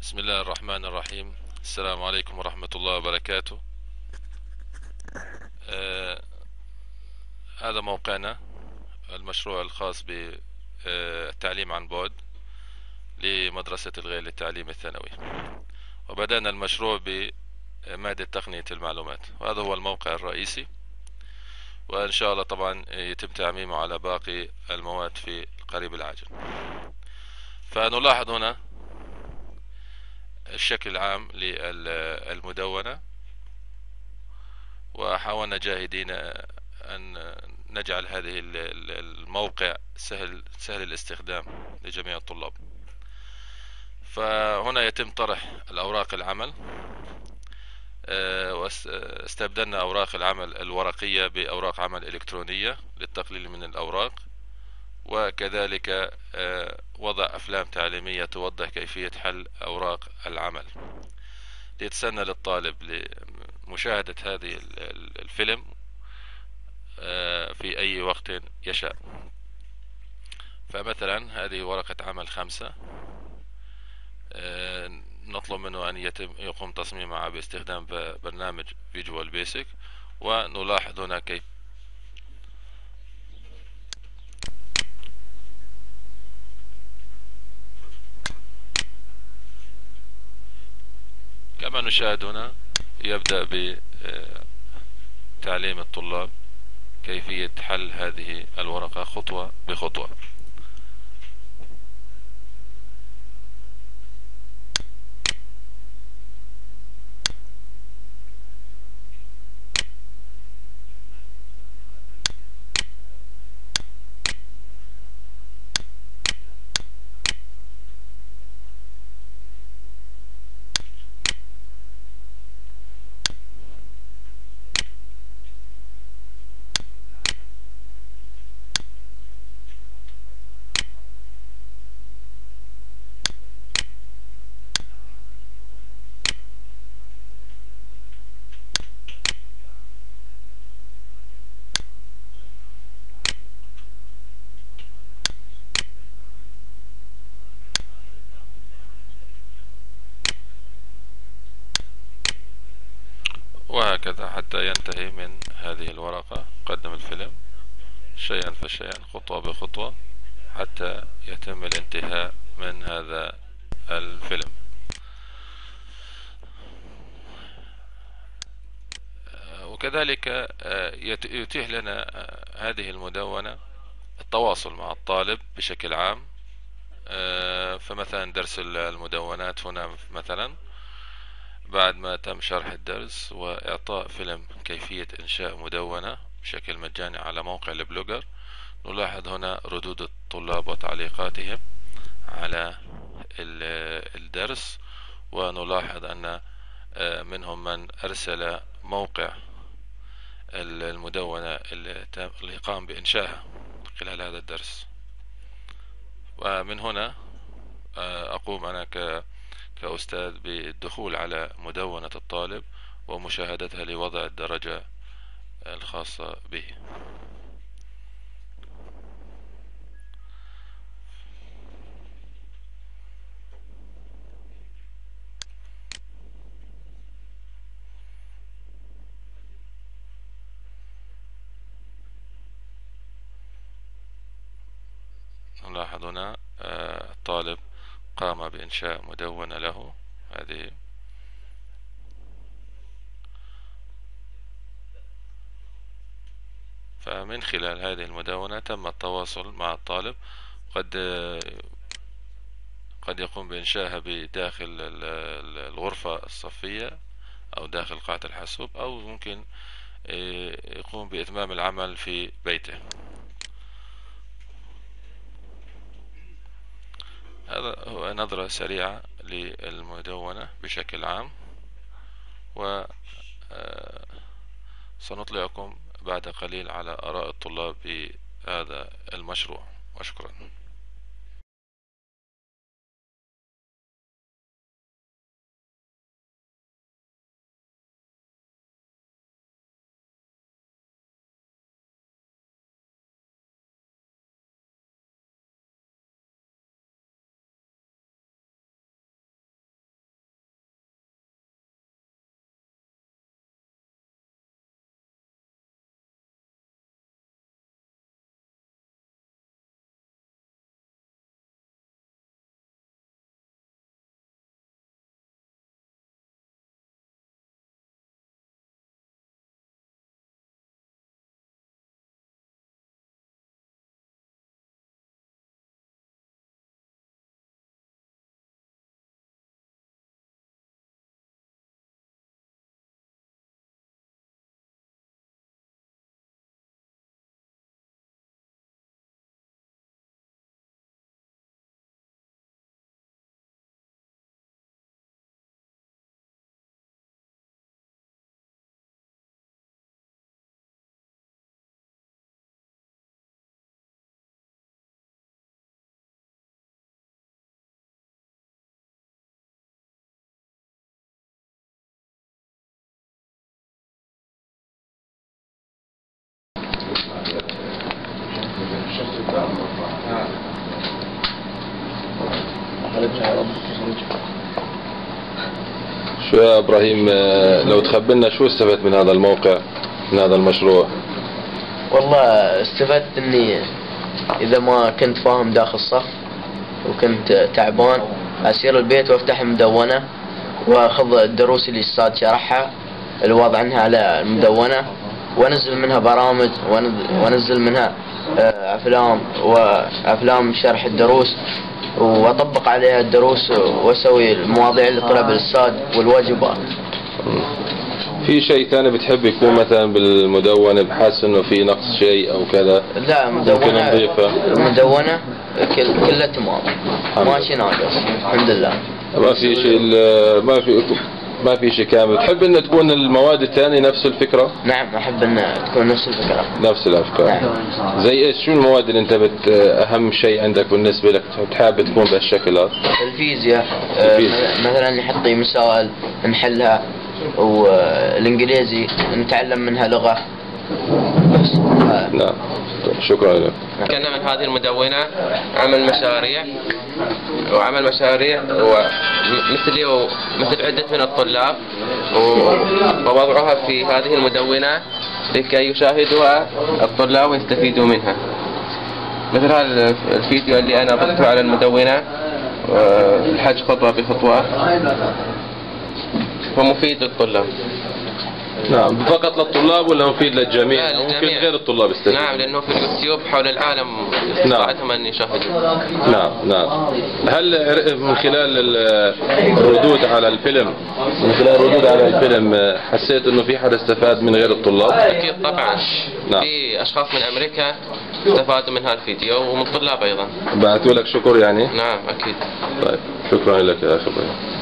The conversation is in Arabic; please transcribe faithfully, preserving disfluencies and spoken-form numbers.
بسم الله الرحمن الرحيم. السلام عليكم ورحمة الله وبركاته. آه هذا موقعنا، المشروع الخاص بالتعليم عن بعد لمدرسة الغيل للتعليم الثانوي. وبدأنا المشروع بمادة تقنية المعلومات، وهذا هو الموقع الرئيسي، وإن شاء الله طبعا يتم تعميمه على باقي المواد في القريب العاجل. فنلاحظ هنا الشكل العام للمدونة، وحاولنا جاهدين أن نجعل هذه الموقع سهل سهل الاستخدام لجميع الطلاب. فهنا يتم طرح الأوراق العمل، واستبدلنا أوراق العمل الورقية بأوراق عمل إلكترونية للتقليل من الأوراق، وكذلك وضع أفلام تعليمية توضح كيفية حل أوراق العمل ليتسنى للطالب لمشاهدة هذه الفيلم في أي وقت يشاء. فمثلا هذه ورقة عمل خمسة، نطلب منه أن يتم يقوم تصميمها باستخدام برنامج فيجوال بيسك، ونلاحظ هنا كيف كما نشاهد هنا يبدأ بتعليم الطلاب كيفية حل هذه الورقة خطوة بخطوة. وهكذا حتى ينتهي من هذه الورقة. قدم الفيلم شيئا فشيئا خطوة بخطوة حتى يتم الانتهاء من هذا الفيلم. وكذلك يتيح لنا هذه المدونة التواصل مع الطالب بشكل عام. فمثلا درس المدونات هنا، مثلا بعد ما تم شرح الدرس وإعطاء فيلم كيفية إنشاء مدونة بشكل مجاني على موقع البلوجر، نلاحظ هنا ردود الطلاب وتعليقاتهم على الدرس، ونلاحظ أن منهم من أرسل موقع المدونة اللي قام بإنشائها خلال هذا الدرس. ومن هنا أقوم أنا كأستاذ بالدخول على مدونة الطالب ومشاهدتها لوضع الدرجة الخاصة به. نلاحظ هنا الطالب قام بإنشاء مدونة له هذه. فمن خلال هذه المدونة تم التواصل مع الطالب. قد قد يقوم بإنشائها بداخل الغرفة الصفية أو داخل قاعة الحاسوب، أو ممكن يقوم بإتمام العمل في بيته. هذا هو نظرة سريعة للمدونة بشكل عام، وسنطلعكم بعد قليل على آراء الطلاب بهذا المشروع. وشكرا. شو يا إبراهيم، لو تخبرنا شو استفدت من هذا الموقع، من هذا المشروع؟ والله استفدت اني اذا ما كنت فاهم داخل الصف وكنت تعبان اسير البيت وافتح المدونة واخذ الدروس اللي الاستاذ شرحها الواضع عنها على المدونة، وانزل منها برامج وانزل منها افلام وافلام شرح الدروس، واطبق عليها الدروس واسوي المواضيع اللي طلب الاستاذ والواجبات. في شيء ثاني بتحب يكون مثلا بالمدونة بحس انه في نقص شيء او كذا؟ لا، المدونة المدونة كل كلها تمام، ماشي ناقص الحمد لله. ما في شيء ما في ما في شيء كامل. تحب ان تكون المواد الثانية نفس الفكرة؟ نعم احب ان تكون نفس الفكرة. نفس الافكار. نعم. زي ايش؟ شو المواد اللي انت بت اهم شيء عندك بالنسبة لك تحب تكون بهالشكل هذا؟ الفيزياء مثلا نحط مسائل نحلها، والانجليزي نتعلم منها لغة بس. نعم شكرا لك. كنا من هذه المدونة عمل مشاريع وعمل مشاريع ومثلي ومثل عدة من الطلاب ووضعها في هذه المدونة لكي يشاهدوها الطلاب ويستفيدوا منها. مثل هذا الفيديو اللي أنا ضفته على المدونة الحج خطوة بخطوة، فمفيد للطلاب. نعم فقط للطلاب ولا مفيد للجميع؟ لا ممكن غير الطلاب يستفيد. نعم لأنه في اليوتيوب حول العالم استطاعتهم أن يشاهدوا. نعم نعم. هل من خلال الردود على الفيلم من خلال الردود على الفيلم حسيت إنه في حدا استفاد من غير الطلاب؟ أكيد طبعا. نعم. في أشخاص من أمريكا استفادوا من هالفيديو ومن طلاب أيضا. بعثوا لك شكر يعني؟ نعم أكيد. طيب شكرا لك يا أخي إبراهيم.